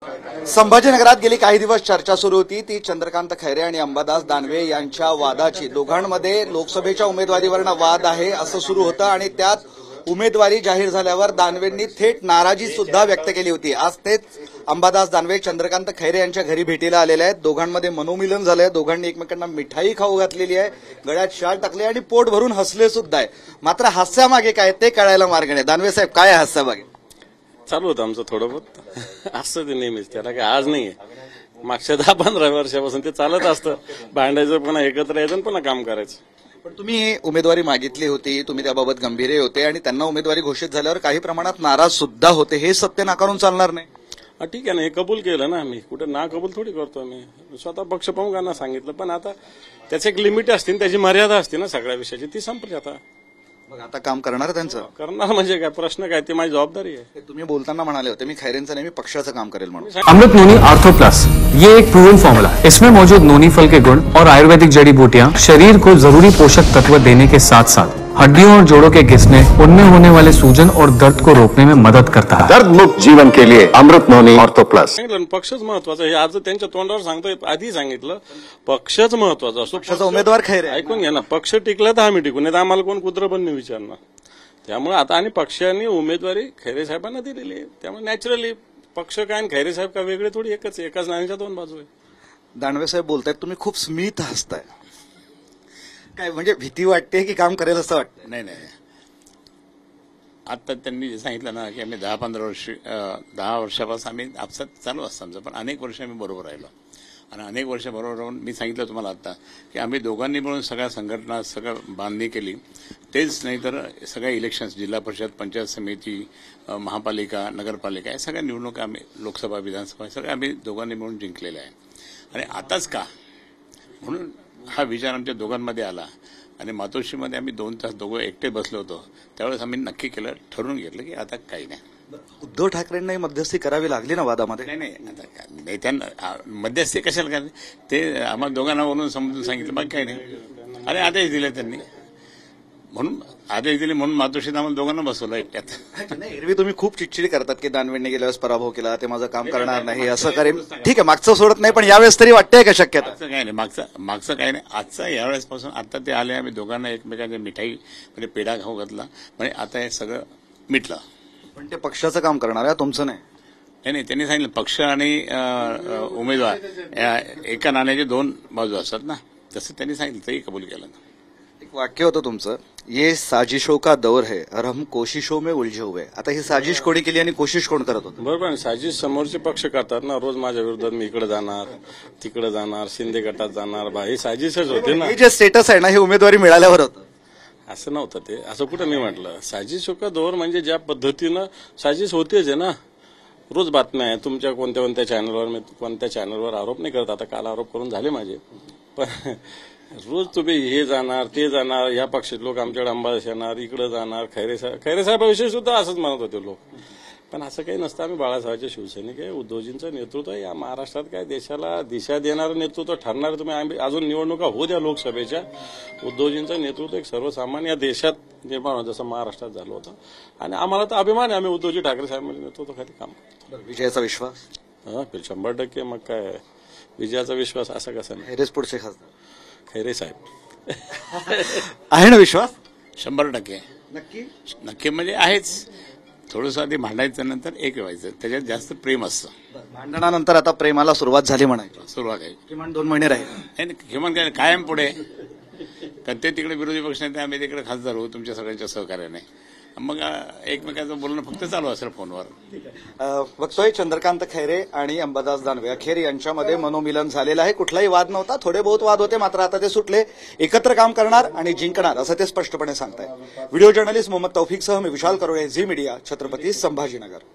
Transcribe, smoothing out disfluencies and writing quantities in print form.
संभाजीनगरात गेली काही दिवस चर्चा सुरू होती ती चंद्रकांत खैरे आणि अंबादास दानवे यांच्या वादाची। दोघांमध्ये लोकसभेच्या उमेदवारीवरनं वाद आहे असं सुरू होतं आणि त्यात उमेदवारी जाहीर झाल्यावर दानवेंनी थेट नाराजी सुद्धा व्यक्त केली होती। आज तेच अंबादास दानवे चंद्रकांत खैरे यांच्या घरी भेटीला आलेले आहेत। दोघांमध्ये मनोमिलन झालंय। दोघांनी एकमेकांना मिठाई खाऊ घातलेली आहे, गळ्यात शाल टाकले आणि पोट भरून हसले सुद्धा आहे। मात्र हास्यामागे काय ते कळायला मार्ग नाही। दानवे साहेब, काय आहे हास्यामागे? चालू होतं आमचं थोडं बहुत असतं ते नेहमीच, त्याला काय आज नाहीये, मागच्या 10-15 वर्षापासून ते चालत असतं। भांडायचं, पुन्हा एकत्र यायचं, पुन्हा काम करायचं। पण तुम्ही उमेदवारी मागितली होती, तुम्ही त्याबाबत गंभीर होते आणि त्यांना उमेदवारी घोषित झाल्यावर काही प्रमाणात नाराज सुद्धा होते। हे सत्य नाकारून चालणार नाही। ठीक आहे ना, हे कबूल केलं ना आम्ही, कुठे ना कबूल थोडी करतो आम्ही। स्वतः पक्षप्रमुखांना सांगितलं, पण आता त्याची एक लिमिट असते, त्याची मर्यादा असते ना सगळ्या विषयाची, ती संपली। आता काम करणार त्यांचं करणार म्हणजे काय, प्रश्न काय, ती माझी जबाबदारी आहे। तुम्ही बोलताना म्हणाले होते मी खैरेंचं नेहमी पक्षाचं काम करेल म्हणून। अमृत नोनी आर्थो प्लस, ये एक प्रूवन फॉर्मूला है। इसमें मौजूद नोनी फल के गुण और आयुर्वेदिक जड़ी बूटियां शरीर को जरूरी पोषक तत्व देने के साथ साथ हड्डियों और जोड़ों के घिसने, उनमें होने वाले सूजन और दर्द को रोकने में मदद करता है। दर्द मुक्त जीवन के लिए अमृत नोनी ऑर्थो प्लस। पक्षच महत्वाचा आहे, आज त्यांच्या तोंडावर सांगतोय, आधी सांगितलं पक्षच महत्वाचा असतो। पक्षाचा उमेदवार खैरे ऐकून घ्या ना, पक्ष टिकला तर आम्ही टिकू, नाही तर आम्हाला कोण कुत्र पण नाही विचारणार। त्यामुळे आता आणि पक्षाने उमेदवारी खैरे साहेबांना दिलेली आहे, त्यामुळे नॅचरली पक्ष काय आणि खैरे साहेब का वेगळे थोडी, एकच, एकाच नाण्याच्या दोन बाजू आहे। दानवे साहेब बोलतायत, तुम्ही खूप स्मित हसताय, काय म्हणजे भीती वाटते की काम करेल असं वाटतं? नाही, आता त्यांनी जे सांगितलं ना की आम्ही 10 वर्षापासून आम्ही आपसात चालू असतं आमचं, पण अनेक वर्ष आम्ही बरोबर राहिलो आणि अनेक वर्ष बरोबर राहून मी सांगितलं तुम्हाला आता की आम्ही दोघांनी मिळून सगळ्या संघटना सगळं बांधणी केली। तेच नाही तर सगळ्या इलेक्शन्स, जिल्हा परिषद, पंचायत समिती, महापालिका, नगरपालिका, या सगळ्या निवडणुका आम्ही, लोकसभा, विधानसभा, सगळ्या आम्ही दोघांनी मिळून जिंकलेल्या आहे। आणि आताच का म्हणून हा विचार आमच्या दोघांमध्ये आला आणि मातोश्रीमध्ये आम्ही 2 तास दोघं एकटे बसलो होतो। त्यावेळेस आम्ही नक्की केलं, ठरवून घेतलं की आता काही नाही। उद्धव ठाकरेंनाही मध्यस्थी करावी लागली ना वादामध्ये? नाही, आता नेत्यांना मध्यस्थी कशाला करायला, ते आम्हाला दोघांना वरून समजून सांगितलं, बाकी काही नाही। अरे आदेश दिले त्यांनी, म्हणून आदेश दिले म्हणून मातोश्रीत आम्हाला दोघांना बसवलं एकट्यात। नाही, एरवी तुम्ही खूप चिडचिडी करतात की दानवेंनी गेल्या वेळेस पराभव केला, ते माझं काम करणार नाही, असं करेल। ठीक आहे, मागचं सोडत नाही, पण यावेळेस तरी वाटतंय का शक्यता? मागचं काही नाही, मागचं काही नाही। आजचा यावेळेस पासून आता ते आले, आम्ही दोघांना एकमेकांच्या मिठाई म्हणजे पेढा खाऊ घातला, म्हणजे आता हे सगळं मिटलं। पण ते पक्षाचं काम करणार आहे, तुमचं नाही? नाही, त्यांनी सांगितलं पक्ष आणि उमेदवार एका नाण्याचे 2 बाजू असतात ना, तसं त्यांनी सांगितलं, तरी कबूल केलं। एक वाक्य होतं तुमचं, ये साजिशों का दौर है और हम कोशिशों में उलझे हुए। आता ही साजिश कोणी केली आणि कोशिश कोण करत होतं? बरोबर, साजिश समोरचे पक्ष करतात ना, रोज माझ्या विरोधात मी इकडे जाणार, तिकडे जाणार, शिंदे गटात जाणार, ही साजिशच होते ना। हे जे स्टेटस आहे ना, हे उमेदवारी मिळाल्यावर होतं, असं नव्हतं ते, असं कुठं मी म्हटलं। साजिश का दौर म्हणजे ज्या पद्धतीनं साजिश होतेच आहे ना, रोज बातम्या आहे तुमच्या कोणत्या चॅनलवर, मी कोणत्या चॅनलवर आरोप नाही करत, आता काल आरोप करून झाले माझे, पण रोज तुम्ही हे जाणार, ते जाणार, या पक्षात लोक आमच्याकडे अंबादास येणार, इकडे जाणार, खैरे साहेबाविषयी सुद्धा असंच म्हणत होते लोक, पण असं काही नसतं। आम्ही बाळासाहेबांचे शिवसैनिक आहे, उद्धवजींचं नेतृत्व या महाराष्ट्रात काय देशाला दिशा देणारं नेतृत्व ठरणार। तुम्ही आम्ही अजून निवडणुका होऊ द्या लोकसभेच्या, उद्धवजींचं नेतृत्व एक सर्वसामान्य या देशात निर्माण होतं, जसं महाराष्ट्रात झालं होतं, आणि आम्हाला तर अभिमान आहे, आम्ही उद्धवजी ठाकरे साहेबांच्या नेतृत्वाखाली काम करतो। विजयाचा विश्वास? 100%, मग काय विजयाचा विश्वास असा कसा नाही? खैरेच पुढचे खासदार? खैरे साहेब आहे ना विश्वास? 100% नक्की म्हणजे आहेच। थोडंसं आधी भांडायचं, नंतर एक व्हायचं, त्याच्यात जास्त प्रेम असतं। भांडणानंतर आता प्रेमाला सुरुवात झाली म्हणायची? सुरुवात आहे, किमान 2 महिने राहील। नाही, किमान काय कायम पुढे, कारण ते तिकडे विरोधी पक्ष नाही, आम्ही तिकडे खासदार होऊ तुमच्या सगळ्यांच्या सहकार्याने, मग एकमेकांचं बोलणं फक्त चालू असेल फोनवर। बघतोय चंद्रकांत खैरे आणि अंबादास दानवे अखेर यांच्यामध्ये मनोमिलन झालेलं आहे। कुठलाही वाद नव्हता, थोडे बहुत वाद होते, मात्र आता ते सुटले, एकत्र काम करणार आणि जिंकणार असं ते स्पष्टपणे सांगताय। व्हिडिओ जर्नलिस्ट मोहम्मद तौफिकसह मी विशाल करोळे, झी मीडिया, छत्रपती संभाजीनगर।